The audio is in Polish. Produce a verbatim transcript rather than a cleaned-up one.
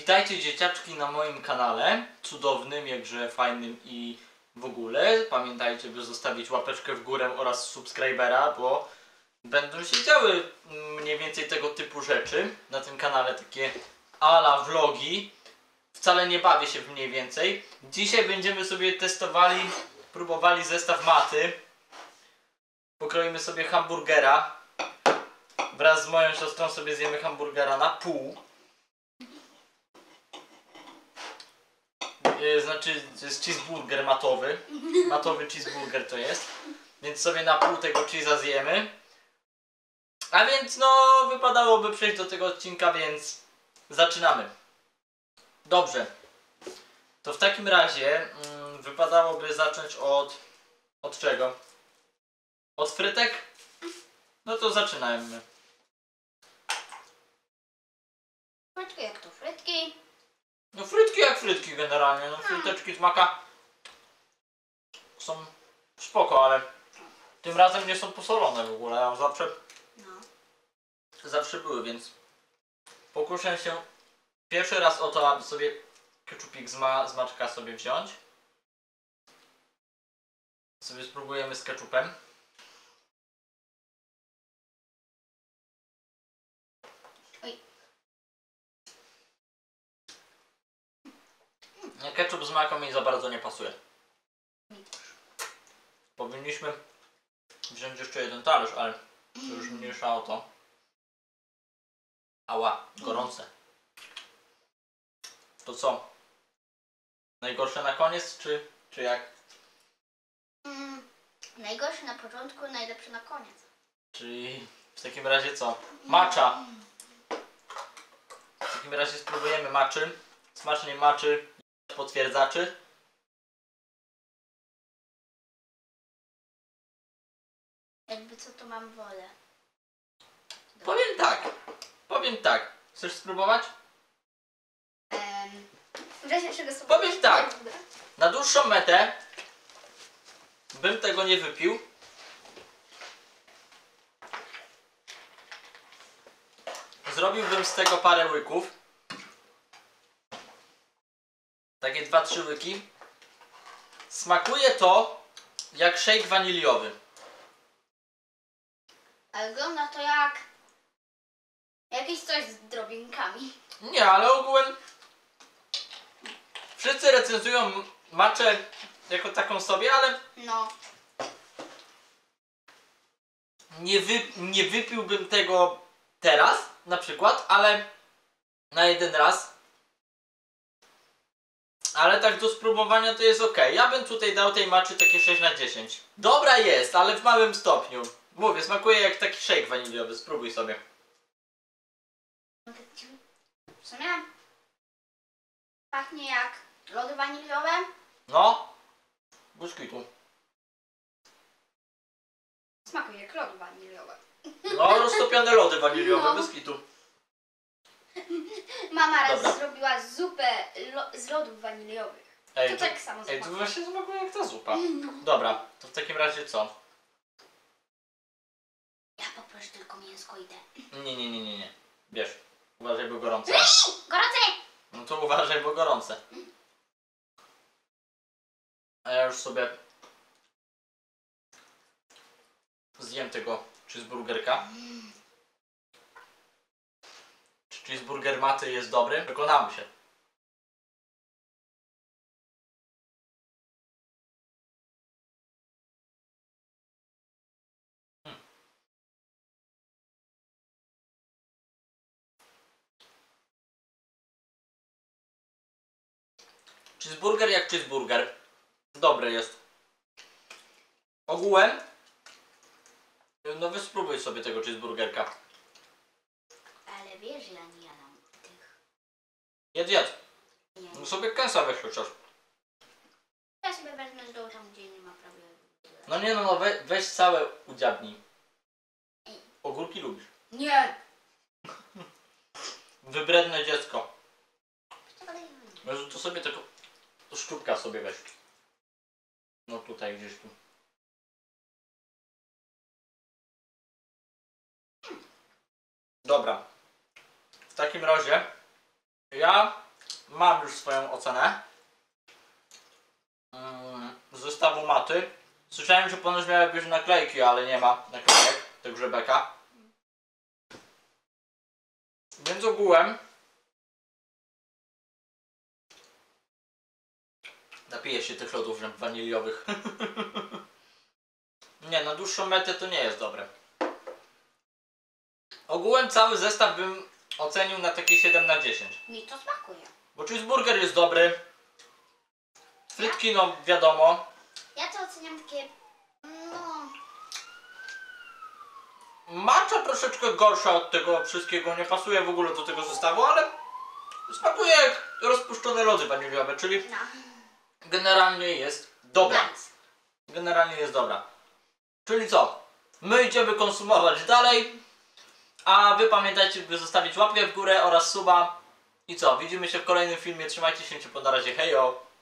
Witajcie dzieciaczki na moim kanale, cudownym, jakże fajnym i w ogóle. Pamiętajcie, by zostawić łapeczkę w górę oraz subskrybera, bo będą się działy mniej więcej tego typu rzeczy na tym kanale, takie ala vlogi. Wcale nie bawię się w mniej więcej. Dzisiaj będziemy sobie testowali, próbowali zestaw maty. Pokroimy sobie hamburgera. Wraz z moją siostrą sobie zjemy hamburgera na pół. Znaczy, to jest cheeseburger matowy. Matowy cheeseburger to jest. Więc sobie na pół tego cheese'a zjemy. A więc no, wypadałoby przejść do tego odcinka, więc zaczynamy. Dobrze. To w takim razie mm, wypadałoby zacząć od... Od czego? Od frytek? No to zaczynajmy. Frytki jak to frytki? No frytki jak frytki generalnie. No fryteczki z maka są spoko, ale tym razem nie są posolone w ogóle. A zawsze, No. zawsze były, więc pokuszę się pierwszy raz o to, aby sobie keczupik z, ma, z maczka sobie wziąć. Sobie spróbujemy z keczupem. Oj. Ketchup z maką mi za bardzo nie pasuje. Powinniśmy wziąć jeszcze jeden talerz, ale to już mniejsza o to. Ała, gorące. To co? Najgorsze na koniec, czy, czy jak? Mm, najgorszy na początku, najlepszy na koniec. Czyli w takim razie co? Macza! W takim razie spróbujemy maczy. Smacznej maczy, potwierdzaczy. Jakby co, to mam wolę. Powiem tak. Powiem tak. Chcesz spróbować? Um, Wcześniejszego sobie... Powiem tak. Na dłuższą metę bym tego nie wypił. Zrobiłbym z tego parę łyków. Takie dwa trzy łyki. Smakuje to jak shake waniliowy. Ale wygląda to jak... jakieś coś z drobinkami. Nie, ale ogółem wszyscy recenzują maczę jako taką sobie, ale No. nie, wy, nie wypiłbym tego teraz na przykład, ale na jeden raz. Ale tak do spróbowania to jest ok. Ja bym tutaj dał tej maczy takie sześć na dziesięć. Dobra jest, ale w małym stopniu. Mówię, smakuje jak taki shake waniliowy. Spróbuj sobie. W sumie pachnie jak lody waniliowe. No. Buszkitu. Smakuje jak lody waniliowe. No, roztopione lody waniliowe, No. bez kitu. Mama raz Dobra. zrobiła zupę lo z lodów waniliowych. Ej, To to, tak samo ej, to smakuje. właśnie smakuje jak ta zupa. No. Dobra, to w takim razie co? Ja poproszę tylko mięsko i te. Nie, nie, nie, nie, nie. Bierz. Uważaj, bo gorące. Gorące! No to uważaj, bo gorące. A ja już sobie zjem tego cheeseburgerka. Czy cheeseburger maty jest dobry? Przekonamy się. Hmm. Cheeseburger jak cheeseburger. Dobry jest. Ogółem no wy spróbuj sobie tego cheeseburgerka. Ale wiesz, ja nie jadam tych. Jedz, jedz. Nie. No sobie kęsa weź chociaż. Ja sobie wezmę z dołu tam, gdzie nie ma prawie. No nie no, no we, weź całe udziabnij. Ogórki lubisz. Nie! Wybredne dziecko. Jezu, to sobie tylko szczupka sobie weź. No tutaj gdzieś tu. Dobra. W takim razie ja mam już swoją ocenę. Mm, z zestawu maty. Słyszałem, że ponoć miały być naklejki, ale nie ma naklejek, także beka. Więc ogółem napiję się tych lodów waniliowych. Nie, na dłuższą metę to nie jest dobre. Ogółem cały zestaw bym ocenił na takie siedem na dziesięć. Mi to smakuje. Bo cheeseburger jest dobry. Frytki no wiadomo. Ja to oceniam takie, no, Matcha troszeczkę gorsza od tego wszystkiego, nie pasuje w ogóle do tego zestawu, ale smakuje jak rozpuszczone lody waniliowe, czyli no. generalnie jest dobra. Nice. Generalnie jest dobra. Czyli co? My idziemy konsumować dalej, a wy pamiętajcie, by zostawić łapkę w górę oraz suba. I co? Widzimy się w kolejnym filmie, trzymajcie się, ciepło, na razie, hejo!